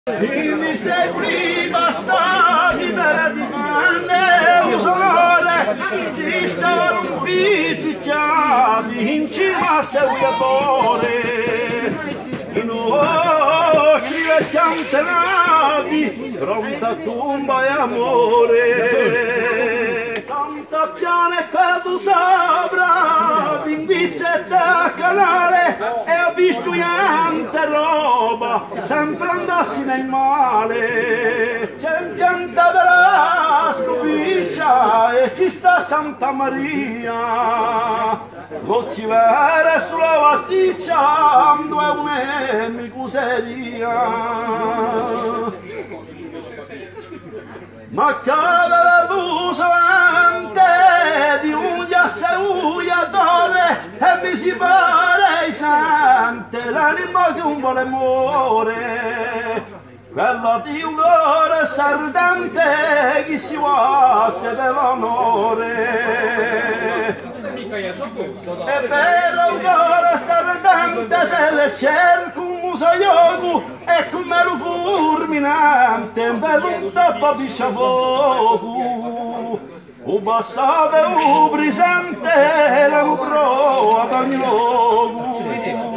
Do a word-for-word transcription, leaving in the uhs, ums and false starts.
Mi sei prima assai per di mane usonore si sta rompiti chiavi in cima a seguitore i nostri vecchi antenati pronta tumba e amore santa pianeta tu sopra d'invizetta canale e ha visto niente roba sempre andassi nel male c'è un pianta della stupiccia e ci sta Santa Maria Gocci vere sulla vatticcia due une mi cuseria ma cavolo tu solamente di uia se uia dore e mi si pare sente l'anima che un vuole muore quella di un cuore sardente che si vuole per l'onore e per un cuore sardente se le cerco un muso yogu e come lo fulminante un bello tappa di sciavogu o passate o presente la pro ad ogni luogo